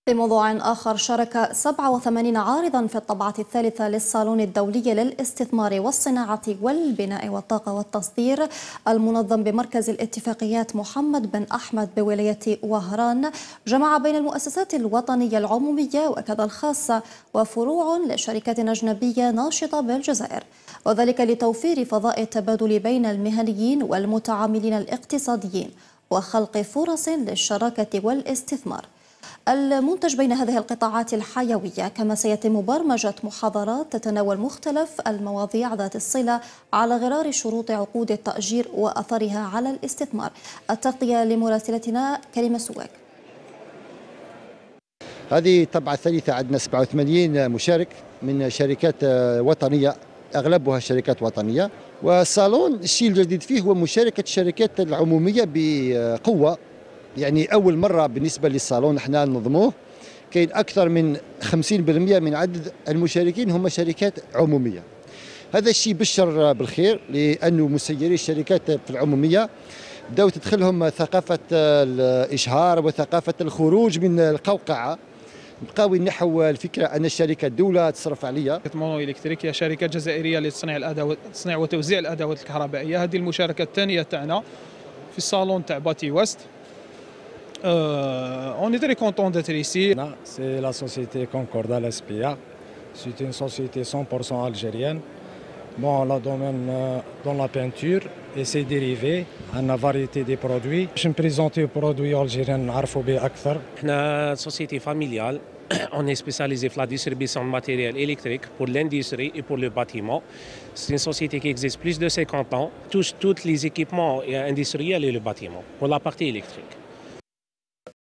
في موضوع آخر، شارك 87 عارضا في الطبعة الثالثة للصالون الدولي للاستثمار والصناعة والبناء والطاقة والتصدير المنظم بمركز الاتفاقيات محمد بن أحمد بولاية وهران، جمع بين المؤسسات الوطنية العمومية وكذا الخاصة وفروع لشركات أجنبية ناشطة بالجزائر، وذلك لتوفير فضاء التبادل بين المهنيين والمتعاملين الاقتصاديين وخلق فرص للشراكة والاستثمار. المنتج بين هذه القطاعات الحيوية، كما سيتم برمجة محاضرات تتناول مختلف المواضيع ذات الصلة على غرار شروط عقود التأجير وأثرها على الاستثمار. التغطية لمراسلتنا كريمة سواك. هذه الطبعة الثالثة، عندنا 87 مشارك من شركات وطنية، أغلبها شركات وطنية. والصالون الشيء الجديد فيه هو مشاركة الشركات العمومية بقوة، يعني أول مرة بالنسبة للصالون احنا ننظموه. كاين أكثر من 50% من عدد المشاركين هم شركات عمومية. هذا الشيء بشر بالخير، لأنه مسيري الشركات في العمومية بدأوا تدخلهم ثقافة الإشهار وثقافة الخروج من القوقعة، بقاو ينحوا الفكرة أن الشركة الدولة تصرف عليا. شركة مونو إلكتريك هي شركة جزائرية لتصنيع وتوزيع الأدوات الكهربائية. هذه المشاركة الثانية تاعنا في الصالون تاع باتي وست. On est très content d'être ici. C'est la société Concordal SPA. C'est une société 100% algérienne. Bon, la domaine dans la peinture et ses dérivés, une variété des produits. Je me présente aux produits algériens, نعرفوا به أكثر. احنا société familiale. On est spécialisé dans la distribution de matériel électrique pour l'industrie et pour le bâtiment. C'est une société qui existe plus de 50 ans, touche tous les équipements industriels et le bâtiment pour la partie électrique.